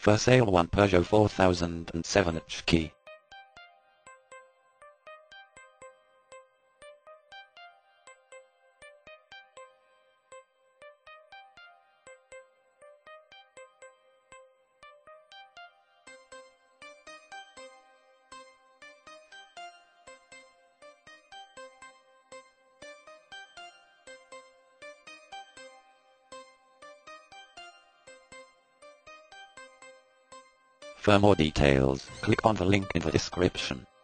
For sale one Peugeot 4007 Chécy. For more details, click on the link in the description.